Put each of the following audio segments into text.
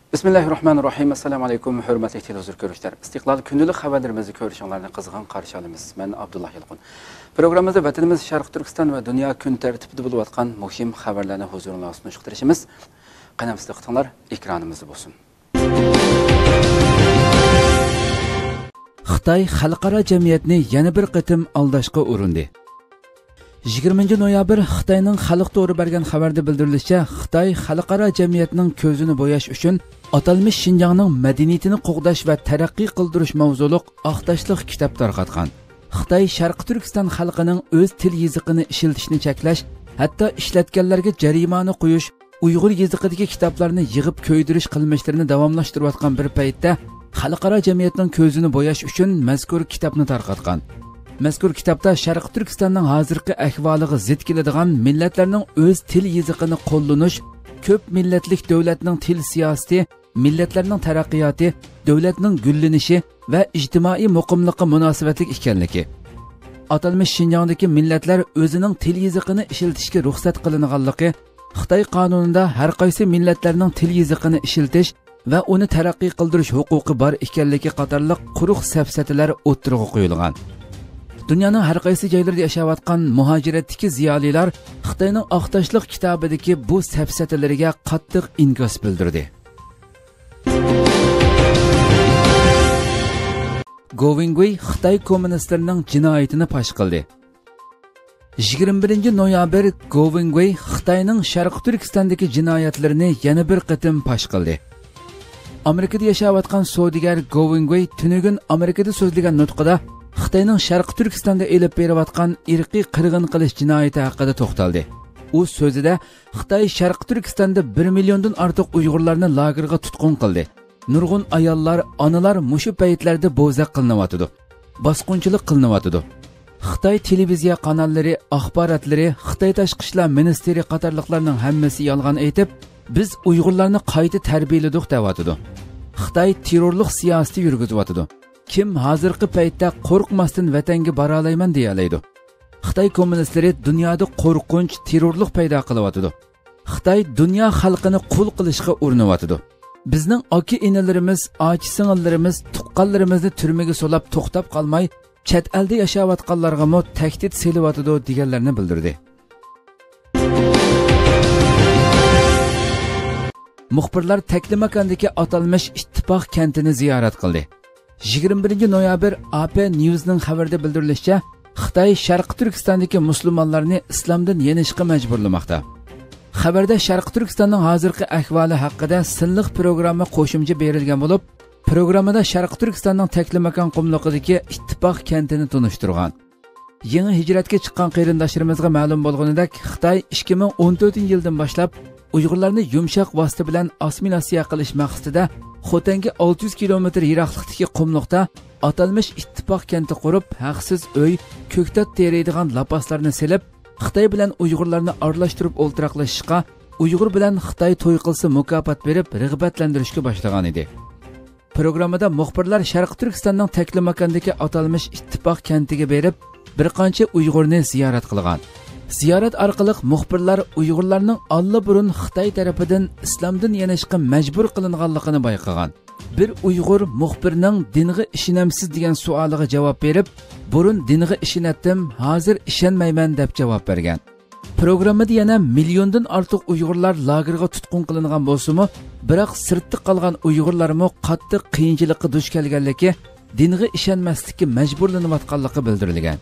Bismillahirrahmanirrahim. Assalamu alaykum, hurmatli televizor ko'ruvchilar. Istiqlol kundalik xabarlarimizni ko'rishinglarni qizg'in qarshi olamiz. Men Abdullah Yilqin. Programmamizda vatanimiz Sharq Turkiston va dunyo kun tartibida bo'lib o'tgan muhim xabarlarni huzuringizga sunishtirishimiz. Qanamizda qitinglar, ekranimizda bo'lsin. Xitoy xalqaro jamiyatni yana bir qatim aldashga urindi. 20 noyabr Xitoyning xalq to'g'ri bergan xabarda bildirilishicha, Xitoy xalqaro jamiyatning ko'zini bo'yash uchun atalmish Xinjiangning madaniyatini qo'g'dash va taraqqiy qildirish mavzuliq oqtashliq kitob tarqatgan. Xitoy Sharq Turkiston xalqining o'z til yoziqini ishlatishni cheklash, hatto ishlatganlarga jarimani qo'yish, Uyg'ur yoziqidagi kitoblarni yig'ib ko'ydirish qilmishlarini davomlashtirayotgan bir paytda xalqaro jamiyatning ko'zini bo'yash uchun mazkur kitobni tarqatgan. Mazkur kitobda Sharq Turkistonning hozirgi ahvoliga zid keladigan millatlarning o'z til yoziqini qo'llanish, ko'p millatlik davlatning til siyosati, millatlarning taraqqiyoti, davlatning gullanishi va ijtimoiy muqimlikqa munosabatli ekanligi. Atalmish Xinjiangdagi millatlar o'zining til yoziqini ishlatishga ruxsat qilinganligi, Xitoy qonunida har qaysi millatlarning til yoziqini ishlatish va uni taraqqiy qildirish huquqi bor ekanligi qatorliq quruq safsatalar o'ttirg'i qo'yilgan. Dunyoning har qaysi joylarida yashayotgan muhojiratdagi ziyolilar Xitoyning oqtashliq kitobidagi bu safsatalariga qattiq inkos bildirdi. Govingwei Xitoy kommunistlarining jinoyatini fosh qildi. 21 noyabr Govingwei Xitoyning Sharq Turkistondagi jinoyatlarini yana bir qatim fosh qildi. Amerikada yashayotgan savdogar Govingwei tunugun Amerikada so'zlagan nutqida Xitoyning Sharq Turkistonda elib berayotgan irqiy qirg'in qilish jinoyati haqida to'xtaldi. U so'zida Xitoy Sharq Turkistonda 1 milliondan ortiq Uyg'urlarni lagerga tutqun qildi. Nurg'un ayollar, onalar mushu paytlarda bo'zaq qilinyotdi. Bosqinchilik qilinyotdi. Xitoy televiziya kanallari, axborotlari, Xitoy tashqi ishlar ministri qatorliqlarning hammasi yolg'on aytib, biz Uyg'urlarni qayta tarbiyaladik deyotdi. Xitoy terrorlik siyosati yurgizyotdi. Kim hozirgi paytda qo'rqmasdan vatanga bora olayman deya oladi. Xitoy kommunistlari dunyoda qo'rqinch, terrorlik paydo qilyotdi. Xitoy dunyo xalqini qul qilishga urinyotdi. Bizning aka-inalarimiz, ochi-singillarimiz, tuqqanlarimizni turmaga solab to'xtab qolmay, chet elda yashayotganlarga mo tahdid selyotdi deganlarni bildirdi. Muxbirlar Taklimakandagi atalmish ittifoq kentini ziyorat qildi. 21 noyabr AP News'ning xabarida bildirilishicha, Xitoy Sharq Turkistondagi musulmonlarni islomdan yenishga majburlamoqda. Xabarda Sharq Turkistonning hozirgi ahvoli haqida sinliq programma qo'shimcha berilgan bo'lib, programmada Sharq Turkistonning Taklimakan qumliqidagi ittifoq kentini tunishtirgan. Yangi hijratga chiqqan qarindoshlarimizga ma'lum bo'lganidek, Xitoy 2014-yildan boshlab Uyg'urlarni yumshoq vosita bilan assimilyatsiya qilish maqsadida Xotanga 600 kilometr yiroqlikdagi qumliqda atalmish ittifoq kenti qurib, haqsiz uy, ko'ktat teraydigan lapaslarni silib, Xitoy bilan Uyg'urlarni aralashtirib o'ltiraqlashishga, Uyg'ur bilan Xitoy to'y qilsa mukofot berib, rag'batlantirishga boshlagan edi. Programmada muxbirlar Sharq Turkistonning Taklimakandagi atalmish ittifoq kentiga berib, bir qancha Uyg'urni ziyorat qilgan. Ziyorat orqali muxbirlar Uyg'urlarning allaburun Xitoy tarafidan islomdan yanishga majbur qilinganligini bayqagan. Bir Uyg'ur muxbirning dinga ishonamsiz degan savoliga javob berib, burun dinga ishonatdim, hozir ishonmayman deb javob bergan. Programmada yana milliondan ortiq Uyg'urlar lagerga tutqun qilingan bo'lsa-mu, biroq sirtda qolgan Uyg'urlarmi qattiq qiyinchilikka duch kelganligi, dinga ishonmaslikka majburlanayotganligi bildirilgan.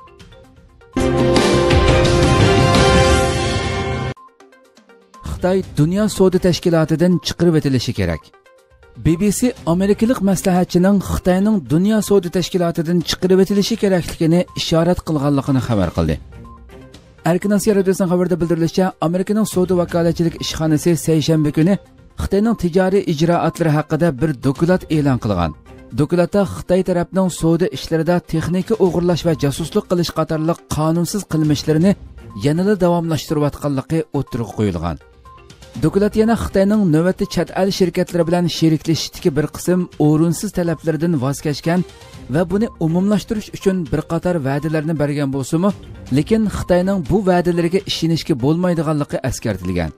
Xitoy Dunyo savdo tashkilotidan chiqarib etilishi kerak. BBC Amerikalik maslahatchining Xitoyning Dunyo savdo tashkilotidan chiqarib etilishi kerakligini ishorat qilganligini xabar qildi. Erkin Osiyo radiosining xabarida bildirilishicha, Amerikaning savdo vakolatchilik ishxonasi seshanba kuni Xitoyning tijoriy ijroatlari haqida bir dokument e'lon qilgan. Dokumentda Xitoy tarafining savdo ishlarida texnika o'g'irlash va jasuslik qilish qatorliq qonunsiz qilmishlarini yanada davomlashtirayotganligi o'ttirib qo'yilgan. Dokument yana Xitoyning navbatda chet el shirkatlari bilan sheriklashishga bir qism o'rinsiz talablardan voz kechgan va buni umumlashtirish uchun bir qator va'dalarni bergan bo'lsa-mu, lekin Xitoyning bu va'dalariga ishonishga bo'lmaydiganligi eskartilgan.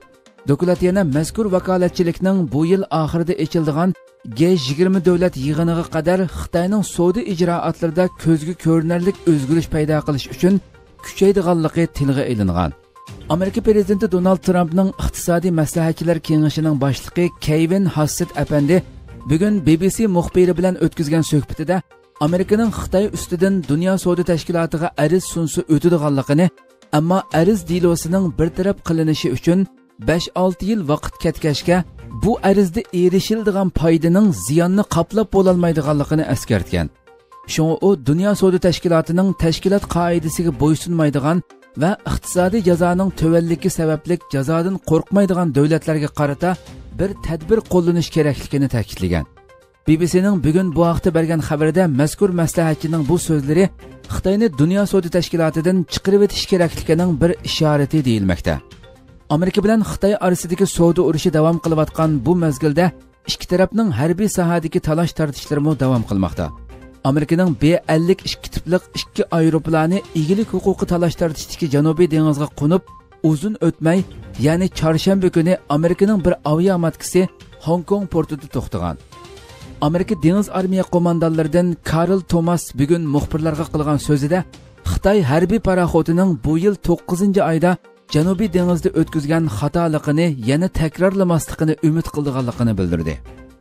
Doklad yana mazkur vakolatchilikning bu yil oxirida ochiladigan G20 davlat yig'iniga qadar Xitoyning savdo ijroatlarida ko'zga ko'rinarli o'zgarish paydo qilish uchun kuchaydiganligi tilga ilingan. Amerika prezidenti Donald Trumpning iqtisodiy maslahatchilar kengashining boshlig'i Kevin Hassett apandi bugun BBC muxbiri bilan o'tkazgan suhbatida Amerikaning Xitoy ustidan dunyo savdo tashkilotiga ariz sunsi o'tadiganligini, ammo ariz dilosining bartaraf qilinishi uchun 5-6 yil vaqt ketgachga bu arizda erishiladigan foydaning ziyonni qoplab bo'lolmaydiganligini eskartgan. Shunga u dunyo savdo tashkilotining tashkilot qoidasiga bo'ysunmaydigan va iqtisodiy jazoning tövelligi sababli jazodan qo'rqmaydigan davlatlarga qarata bir tadbir qo'llanish kerakligini ta'kidlagan. BBC'ning bugun bu haqda bergan xabarida mazkur maslahatchining bu so'zlari Xitoyni dunyo savdo tashkilotidan chiqarib o'tish kerakligining bir ishorati deyilmoqda. Amerika bilan Xitoy orasidagi savdo urushi davom qilayotgan bu mezgilda ikki tarafning harbiy sohadagi talash-tortishlar davom qilmoqda. Amerikaning B-52 tiplik 2 aeroplani egilik huquqi talash-tortishdagi Janubiy dengizga qo'nib, uzun o'tmay, ya'ni chorshanba kuni Amerikaning bir aviamatkasi Hong Kong portida to'xtagan. Amerika dengiz armiya qo'mondonlaridan Karl Thomas bugun muxbirlarga qilgan so'zida Xitoy harbiy paraxotining bu yil 9-oyda Janubiy dengizda o'tkazgan xatoligini yana takrorlamasligini umid qilganligini bildirdi.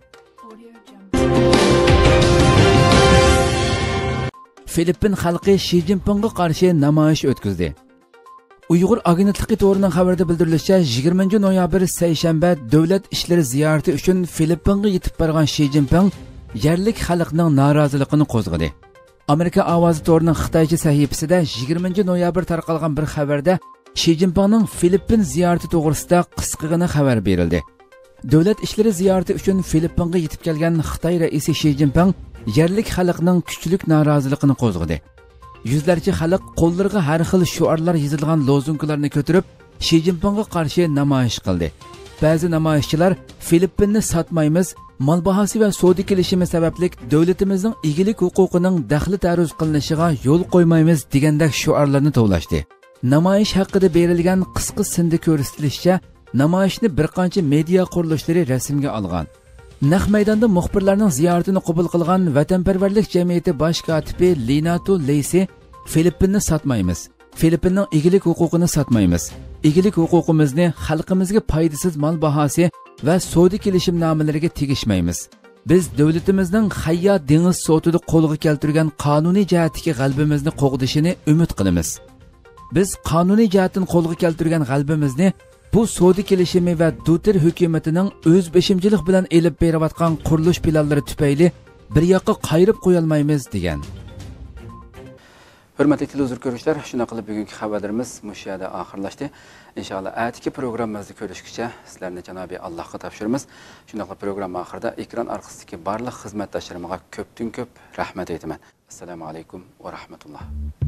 Filippin xalqi Xi Jinpingga qarshi namoyish o'tkazdi. Uyg'ur agentligi to'g'ridan xabarda bildirilishicha, 20 noyabr seshanba davlat ishlari ziyorati uchun Filippinga yetib borgan Xi Jinping yerlik xalqning noroziligini qo'zg'adi. Amerika ovozi to'g'rining Xitoycha sahifasida 20 noyabr tarqalgan bir xabarda Xi Jinpingning Filippin ziyorati to'g'risida qisqagina xabar berildi. Davlat ishlari ziyorati uchun Filippinga yetib kelgan Xitoy raisi Xi Jinping yerlik xalqning kuchlik noroziligini qo'zg'adi. Yuzlarcha xalq qo'llariga har xil shuarlar yozilgan lozunkalarni ko'tarib Xi Jinpingga qarshi namoyish qildi. Ba'zi namoyishchilar Filippinni sotmaymiz, mol bahosi va savdo kelishimi sababli davlatimizning egilik huquqining daxli taruz qilinishiga yo'l qo'ymaymiz degandek shuarlarni tovlashdi. Namoyish haqida berilgan qisqa sinda ko'rsatilishicha, namoyishni bir qancha media qurilishlari rasmga olgan. Naq maydonda muxbirlarning ziyoratini qabul qilgan Vatanparvarlik jamiyati bosh kotibi Linato Leysi Filippinni sotmaymiz. Filippinning egilik huquqini sotmaymiz. Egilik huquqimizni xalqimizga foydasiz mol bahosi va savdo kelishimnomalariga tegishmaymiz. Biz davlatimizning Hayya dengiz sotida qo'lga keltirgan qonuniy jihatdagi g'alabamizni qo'g'dishini umid qilamiz. Biz qonuniy jihatdan qo'lga keltirgan g'alabamizni bu savdo kelishimi va Duter hukumatining o'z beshimchilik bilan elib berayotgan qurilish planlari tufayli bir yoqqa qayrib qo'ya olmaymiz degan. Hurmatli televizor ko'ruvchilar, shuna qilib bugungi xabarlarimiz mush yerda oxirlashdi. Inshaalloh atigi programmamizni ko'rishgacha sizlarni Janobiy Allohga topshiramiz. Shuna qilib program oxirida ekran orqasidagi barliq xizmatdoshlarimga ko'pdan ko'p rahmat aytaman. Assalomu alaykum va rahmatulloh.